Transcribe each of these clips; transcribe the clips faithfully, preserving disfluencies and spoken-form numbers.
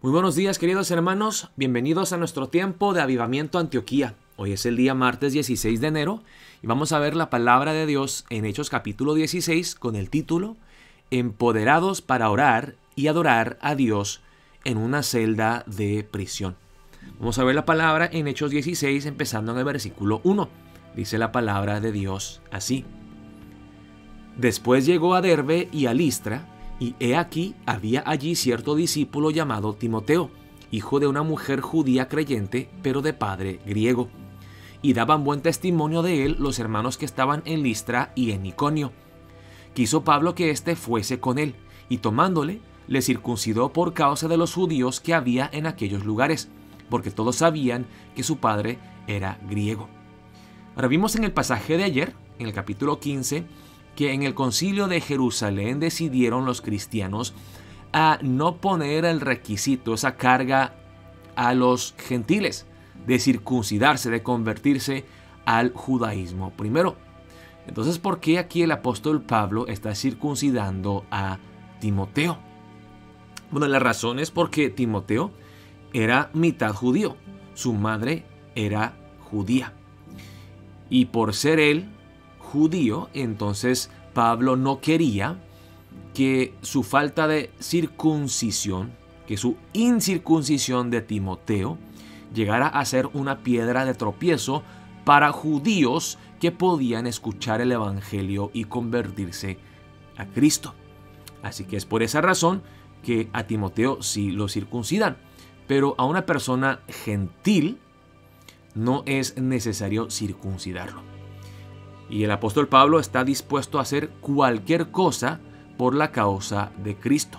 Muy buenos días, queridos hermanos, bienvenidos a nuestro tiempo de Avivamiento Antioquía. Hoy es el día martes dieciséis de enero y vamos a ver la palabra de Dios en Hechos capítulo dieciséis con el título Empoderados para orar y adorar a Dios en una celda de prisión. Vamos a ver la palabra en Hechos dieciséis empezando en el versículo uno. Dice la palabra de Dios así: Después llegó a Derbe y a Listra, y he aquí había allí cierto discípulo llamado Timoteo, hijo de una mujer judía creyente, pero de padre griego. Y daban buen testimonio de él los hermanos que estaban en Listra y en Iconio. Quiso Pablo que éste fuese con él, y tomándole, le circuncidó por causa de los judíos que había en aquellos lugares, porque todos sabían que su padre era griego. Ahora vimos en el pasaje de ayer, en el capítulo quince, que en el concilio de Jerusalén decidieron los cristianos a no poner el requisito, esa carga a los gentiles de circuncidarse, de convertirse al judaísmo primero. Entonces, ¿por qué aquí el apóstol Pablo está circuncidando a Timoteo? Bueno, la razón es porque Timoteo era mitad judío, su madre era judía. Y por ser él judío, entonces Pablo no quería que su falta de circuncisión, que su incircuncisión de Timoteo llegara a ser una piedra de tropiezo para judíos que podían escuchar el evangelio y convertirse a Cristo. Así que es por esa razón que a Timoteo sí lo circuncidan, pero a una persona gentil no es necesario circuncidarlo. Y el apóstol Pablo está dispuesto a hacer cualquier cosa por la causa de Cristo.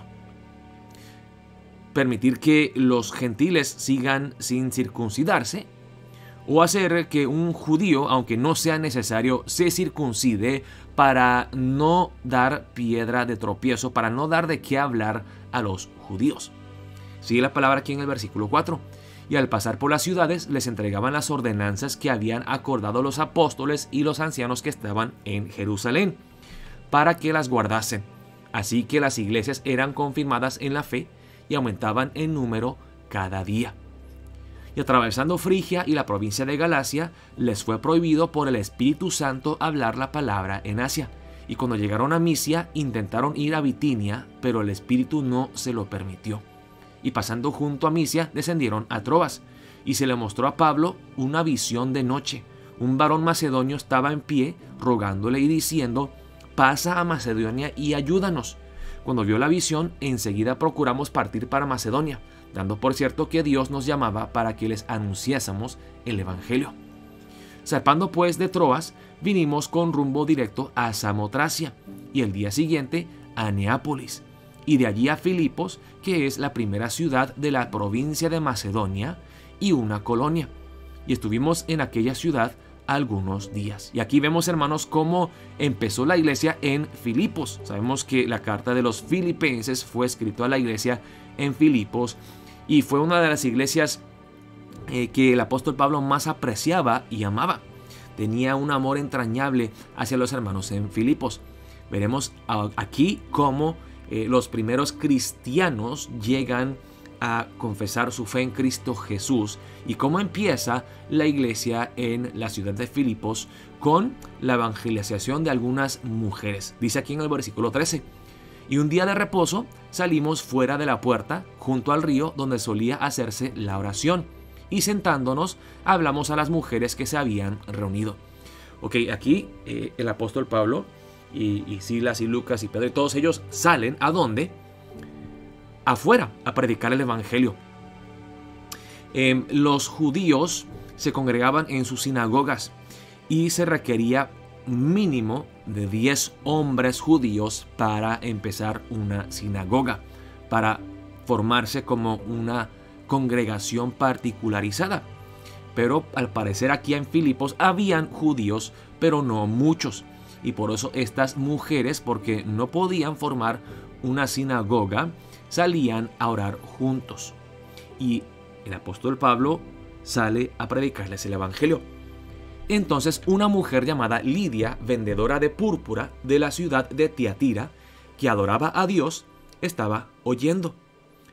Permitir que los gentiles sigan sin circuncidarse, o hacer que un judío, aunque no sea necesario, se circuncide para no dar piedra de tropiezo, para no dar de qué hablar a los judíos. Sigue la palabra aquí en el versículo cuatro. Y al pasar por las ciudades les entregaban las ordenanzas que habían acordado los apóstoles y los ancianos que estaban en Jerusalén, para que las guardasen. Así que las iglesias eran confirmadas en la fe y aumentaban en número cada día. Y atravesando Frigia y la provincia de Galacia, les fue prohibido por el Espíritu Santo hablar la palabra en Asia. Y cuando llegaron a Misia, intentaron ir a Bitinia, pero el Espíritu no se lo permitió. Y pasando junto a Misia, descendieron a Troas, y se le mostró a Pablo una visión de noche. Un varón macedonio estaba en pie, rogándole y diciendo: pasa a Macedonia y ayúdanos. Cuando vio la visión, enseguida procuramos partir para Macedonia, dando por cierto que Dios nos llamaba para que les anunciásemos el evangelio. Zarpando pues de Troas, vinimos con rumbo directo a Samotracia, y el día siguiente a Neápolis, y de allí a Filipos, que es la primera ciudad de la provincia de Macedonia y una colonia. Y estuvimos en aquella ciudad algunos días. Y aquí vemos, hermanos, cómo empezó la iglesia en Filipos. Sabemos que la carta de los filipenses fue escrita a la iglesia en Filipos y fue una de las iglesias eh, que el apóstol Pablo más apreciaba y amaba. Tenía un amor entrañable hacia los hermanos en Filipos. Veremos aquí cómo Eh, los primeros cristianos llegan a confesar su fe en Cristo Jesús y cómo empieza la iglesia en la ciudad de Filipos con la evangelización de algunas mujeres. Dice aquí en el versículo trece: y un día de reposo salimos fuera de la puerta junto al río donde solía hacerse la oración, y sentándonos hablamos a las mujeres que se habían reunido. Ok, aquí eh, el apóstol Pablo Y, y Silas y Lucas y Pedro y todos ellos salen ¿a dónde? Afuera a predicar el evangelio. Eh, los judíos se congregaban en sus sinagogas y se requería mínimo de diez hombres judíos para empezar una sinagoga, para formarse como una congregación particularizada. Pero al parecer aquí en Filipos habían judíos, pero no muchos. Y por eso estas mujeres, porque no podían formar una sinagoga, salían a orar juntos. Y el apóstol Pablo sale a predicarles el evangelio. Entonces una mujer llamada Lidia, vendedora de púrpura de la ciudad de Tiatira, que adoraba a Dios, estaba oyendo.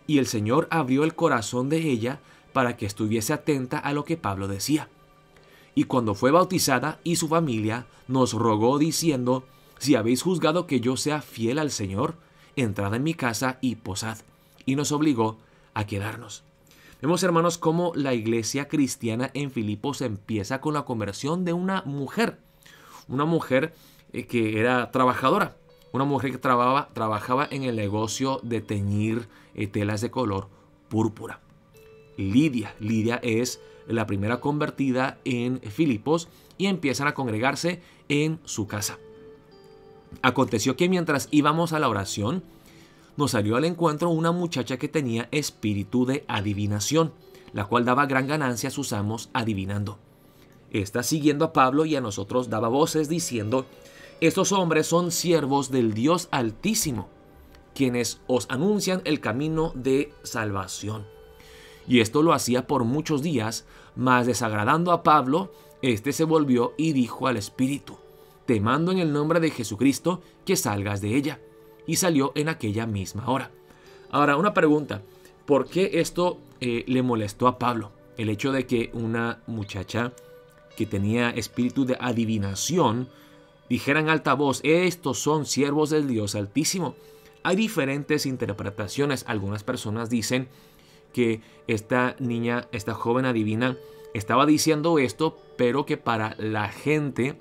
y el Señor abrió el corazón de ella para que estuviese atenta a lo que Pablo decía. Y cuando fue bautizada y su familia, nos rogó diciendo: si habéis juzgado que yo sea fiel al Señor, entrad en mi casa y posad. Y nos obligó a quedarnos. Vemos, hermanos, cómo la iglesia cristiana en Filipos empieza con la conversión de una mujer. Una mujer eh, que era trabajadora. Una mujer que trabajaba, trabajaba en el negocio de teñir eh, telas de color púrpura. Lidia. Lidia es la primera convertida en Filipos y empiezan a congregarse en su casa. Aconteció que mientras íbamos a la oración, nos salió al encuentro una muchacha que tenía espíritu de adivinación, la cual daba gran ganancia a sus amos adivinando. Esta, siguiendo a Pablo y a nosotros, daba voces diciendo: estos hombres son siervos del Dios Altísimo, quienes os anuncian el camino de salvación. Y esto lo hacía por muchos días, mas desagradando a Pablo, éste se volvió y dijo al espíritu: te mando en el nombre de Jesucristo que salgas de ella. Y salió en aquella misma hora. Ahora, una pregunta: ¿por qué esto eh, le molestó a Pablo? El hecho de que una muchacha que tenía espíritu de adivinación dijera en alta voz: estos son siervos del Dios Altísimo. Hay diferentes interpretaciones. Algunas personas dicen que esta niña, esta joven adivina, estaba diciendo esto, pero que para la gente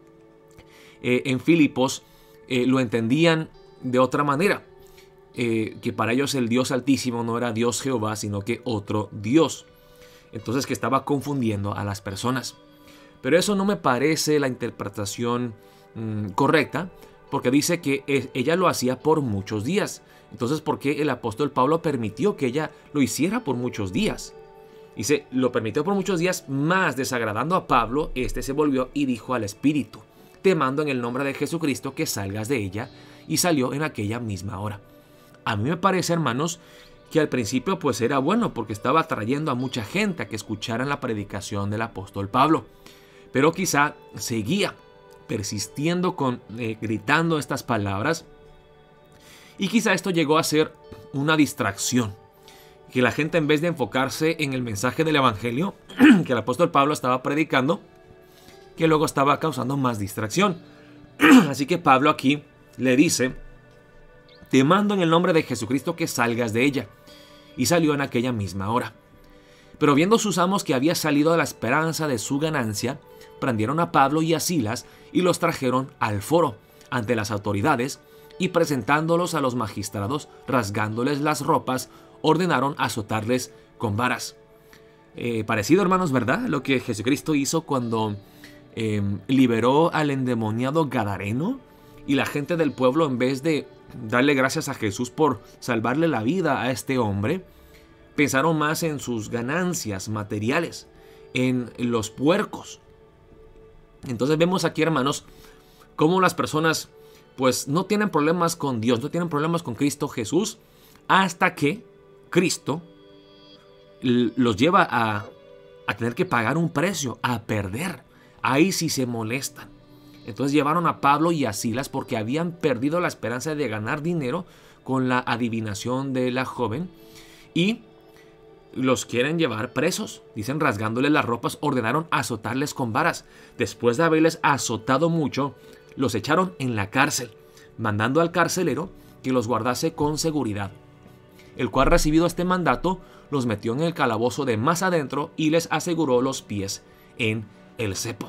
eh, en Filipos eh, lo entendían de otra manera, eh, que para ellos el Dios Altísimo no era Dios Jehová, sino que otro Dios. Entonces, que estaba confundiendo a las personas. Pero eso no me parece la interpretación mmm, correcta, porque dice que ella lo hacía por muchos días. Entonces, ¿por qué el apóstol Pablo permitió que ella lo hiciera por muchos días? Dice, lo permitió por muchos días, más desagradando a Pablo, este se volvió y dijo al espíritu: te mando en el nombre de Jesucristo que salgas de ella. Y salió en aquella misma hora. A mí me parece, hermanos, que al principio pues era bueno, porque estaba atrayendo a mucha gente a que escucharan la predicación del apóstol Pablo. Pero quizá seguía persistiendo con eh, gritando estas palabras, y quizá esto llegó a ser una distracción, que la gente, en vez de enfocarse en el mensaje del evangelio que el apóstol Pablo estaba predicando, que luego estaba causando más distracción. Así que Pablo aquí le dice: te mando en el nombre de Jesucristo que salgas de ella. Y salió en aquella misma hora. Pero viendo sus amos que había salido a la esperanza de su ganancia, prendieron a Pablo y a Silas y los trajeron al foro ante las autoridades, y presentándolos a los magistrados, rasgándoles las ropas, ordenaron azotarles con varas. Eh, parecido, hermanos, ¿verdad? Lo que Jesucristo hizo cuando eh, liberó al endemoniado gadareno. Y la gente del pueblo, en vez de darle gracias a Jesús por salvarle la vida a este hombre, pensaron más en sus ganancias materiales, en los puercos. Entonces vemos aquí, hermanos, cómo las personas pues no tienen problemas con Dios, no tienen problemas con Cristo Jesús, hasta que Cristo los lleva a, a tener que pagar un precio, a perder. Ahí sí se molestan. Entonces llevaron a Pablo y a Silas porque habían perdido la esperanza de ganar dinero con la adivinación de la joven, y los quieren llevar presos. Dicen, rasgándoles las ropas, ordenaron azotarles con varas. Después de haberles azotado mucho, los echaron en la cárcel, mandando al carcelero que los guardase con seguridad, el cual, recibido este mandato, los metió en el calabozo de más adentro y les aseguró los pies en el cepo.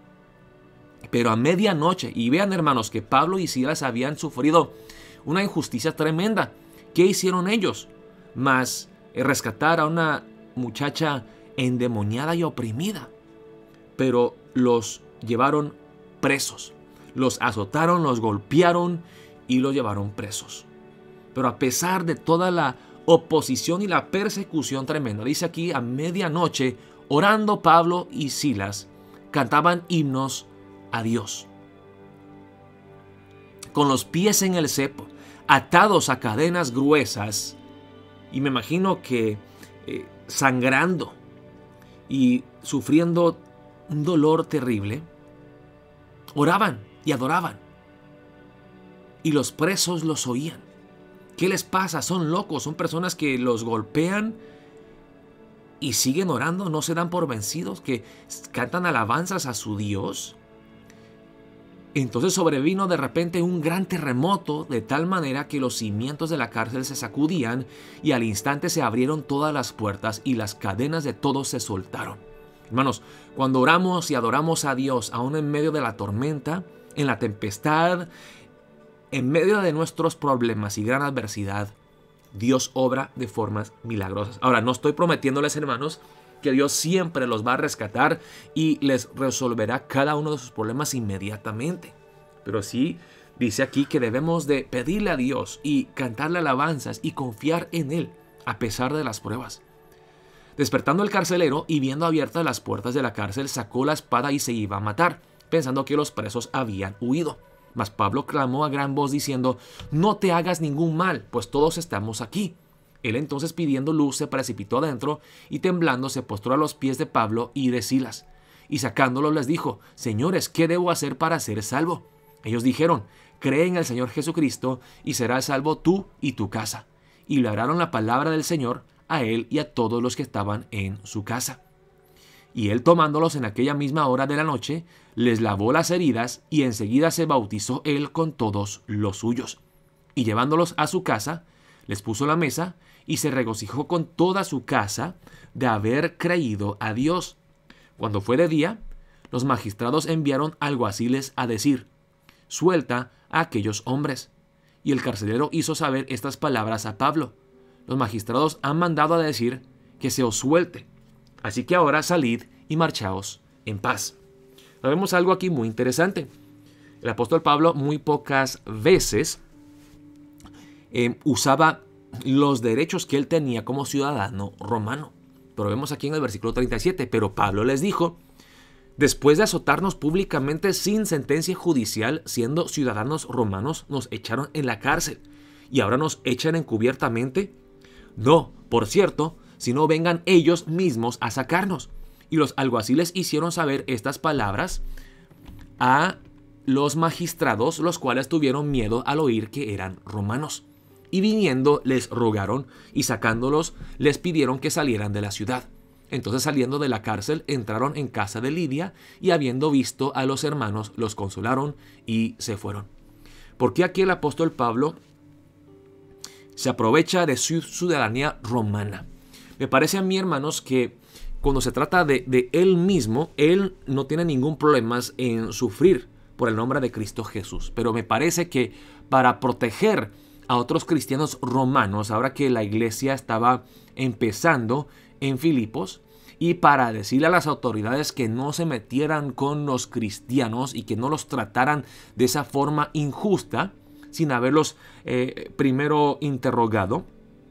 Pero a medianoche, y vean, hermanos, que Pablo y Silas habían sufrido una injusticia tremenda. ¿Qué hicieron ellos? Más rescatar a una muchacha endemoniada y oprimida. Pero los llevaron presos. Los azotaron, los golpearon y los llevaron presos. Pero a pesar de toda la oposición y la persecución tremenda, dice aquí, a medianoche, orando, Pablo y Silas cantaban himnos a Dios, con los pies en el cepo, atados a cadenas gruesas, y me imagino que eh, sangrando y sufriendo un dolor terrible, oraban y adoraban, y los presos los oían. ¿Qué les pasa? Son locos, son personas que los golpean y siguen orando, no se dan por vencidos, que cantan alabanzas a su Dios. Entonces sobrevino de repente un gran terremoto, de tal manera que los cimientos de la cárcel se sacudían y al instante se abrieron todas las puertas y las cadenas de todos se soltaron. Hermanos, cuando oramos y adoramos a Dios, aún en medio de la tormenta, en la tempestad, en medio de nuestros problemas y gran adversidad, Dios obra de formas milagrosas. Ahora, no estoy prometiéndoles, hermanos, que Dios siempre los va a rescatar y les resolverá cada uno de sus problemas inmediatamente. Pero sí dice aquí que debemos de pedirle a Dios y cantarle alabanzas y confiar en Él a pesar de las pruebas. Despertando el carcelero y viendo abiertas las puertas de la cárcel, sacó la espada y se iba a matar, pensando que los presos habían huido. Mas Pablo clamó a gran voz diciendo: no te hagas ningún mal, pues todos estamos aquí. Él entonces, pidiendo luz, se precipitó adentro y temblando se postró a los pies de Pablo y de Silas. Y sacándolos les dijo: señores, ¿qué debo hacer para ser salvo? Ellos dijeron: cree en el Señor Jesucristo y serás salvo tú y tu casa. Y le hablaron la palabra del Señor a él y a todos los que estaban en su casa. Y él, tomándolos en aquella misma hora de la noche, les lavó las heridas y enseguida se bautizó él con todos los suyos. Y llevándolos a su casa, les puso la mesa y se regocijó con toda su casa de haber creído a Dios. Cuando fue de día, los magistrados enviaron alguaciles a decir: suelta a aquellos hombres. Y el carcelero hizo saber estas palabras a Pablo: los magistrados han mandado a decir que se os suelte. Así que ahora salid y marchaos en paz. Vemos algo aquí muy interesante. El apóstol Pablo muy pocas veces eh, usaba los derechos que él tenía como ciudadano romano. Pero vemos aquí en el versículo treinta y siete, pero Pablo les dijo: después de azotarnos públicamente sin sentencia judicial, siendo ciudadanos romanos, nos echaron en la cárcel. ¿Y ahora nos echan encubiertamente? No, por cierto, sino vengan ellos mismos a sacarnos. Y los alguaciles hicieron saber estas palabras a los magistrados, los cuales tuvieron miedo al oír que eran romanos. Y viniendo les rogaron, y sacándolos les pidieron que salieran de la ciudad. Entonces, saliendo de la cárcel, entraron en casa de Lidia, y habiendo visto a los hermanos, los consolaron y se fueron. ¿Por qué aquí el apóstol Pablo se aprovecha de su ciudadanía romana? Me parece a mí, hermanos, que cuando se trata de, de él mismo, él no tiene ningún problema en sufrir por el nombre de Cristo Jesús. Pero me parece que para proteger a otros cristianos romanos, ahora que la iglesia estaba empezando en Filipos, y para decirle a las autoridades que no se metieran con los cristianos y que no los trataran de esa forma injusta, sin haberlos eh, primero interrogado,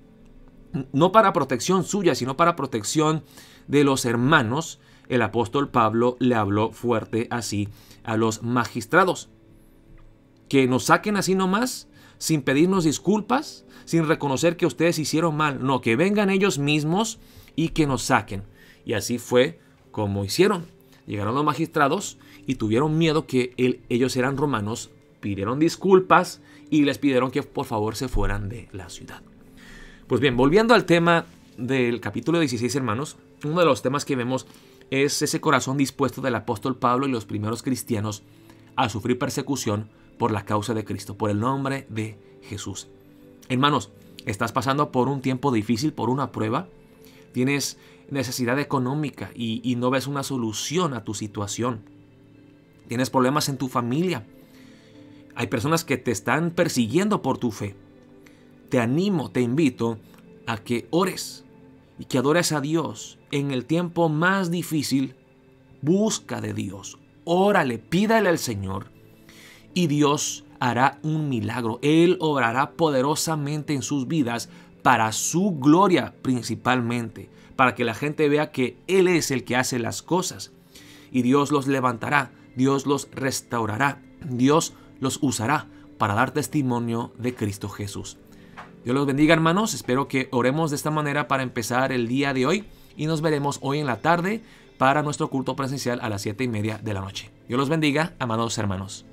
no para protección suya, sino para protección de los hermanos, el apóstol Pablo le habló fuerte así a los magistrados: que nos saquen así nomás, sin pedirnos disculpas, sin reconocer que ustedes hicieron mal. No, que vengan ellos mismos y que nos saquen. Y así fue como hicieron. Llegaron los magistrados y tuvieron miedo que él, ellos eran romanos, pidieron disculpas y les pidieron que por favor se fueran de la ciudad. Pues bien, volviendo al tema del capítulo dieciséis, hermanos, uno de los temas que vemos es ese corazón dispuesto del apóstol Pablo y los primeros cristianos a sufrir persecución por la causa de Cristo, por el nombre de Jesús. Hermanos, ¿estás pasando por un tiempo difícil, por una prueba? ¿Tienes necesidad económica y, y no ves una solución a tu situación? ¿Tienes problemas en tu familia? Hay personas que te están persiguiendo por tu fe. Te animo, te invito a que ores y que adores a Dios. En el tiempo más difícil, busca de Dios. Órale, pídale al Señor y Dios hará un milagro. Él obrará poderosamente en sus vidas para su gloria principalmente, para que la gente vea que Él es el que hace las cosas. Y Dios los levantará, Dios los restaurará, Dios los usará para dar testimonio de Cristo Jesús. Dios los bendiga, hermanos. Espero que oremos de esta manera para empezar el día de hoy y nos veremos hoy en la tarde para nuestro culto presencial a las siete y media de la noche. Dios los bendiga, amados hermanos.